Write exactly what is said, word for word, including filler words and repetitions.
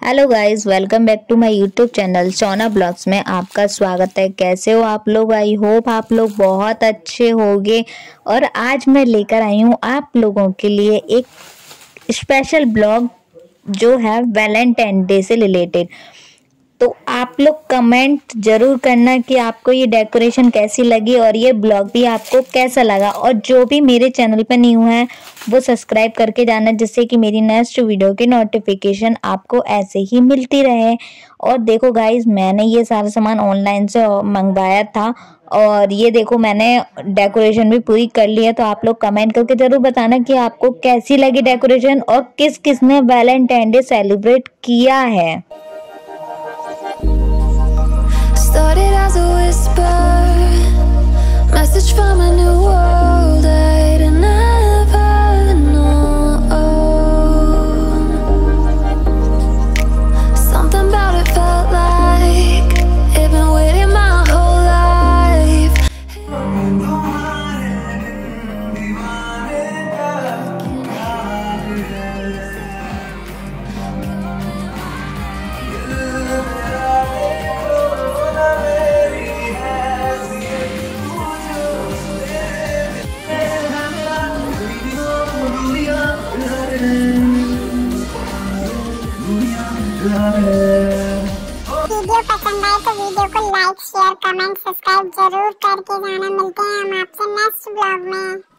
Hello guys, welcome back to my YouTube channel Sona vlogs में आपका स्वागत है। कैसे हो आप लोग? आई होप आप लोग बहुत अच्छे होंगे। और आज मैं लेकर आई हूँ आप लोगों के लिए एक स्पेशल ब्लॉग जो है वैलेंटाइन डे से रिलेटेड। तो आप लोग कमेंट जरूर करना कि आपको ये डेकोरेशन कैसी लगी और ये ब्लॉग भी आपको कैसा लगा। और जो भी मेरे चैनल पर न्यू है वो सब्सक्राइब करके जाना, जिससे कि मेरी नेक्स्ट वीडियो की नोटिफिकेशन आपको ऐसे ही मिलती रहे। और देखो गाइज, मैंने ये सारा सामान ऑनलाइन से मंगवाया था और ये देखो मैंने डेकोरेशन भी पूरी कर ली है। तो आप लोग कमेंट करके जरूर बताना कि आपको कैसी लगी डेकोरेशन और किस किस ने वैलेंटाइन डे सेलिब्रेट किया है। Started as a whisper, message from a new world I'd never known. Something about it felt like it'd been waiting my whole life. Video पसंद आए तो वीडियो को लाइक शेयर कमेंट सब्सक्राइब जरूर करके जाना। मिलते हैं हम आपसे नेक्स्ट ब्लॉग में।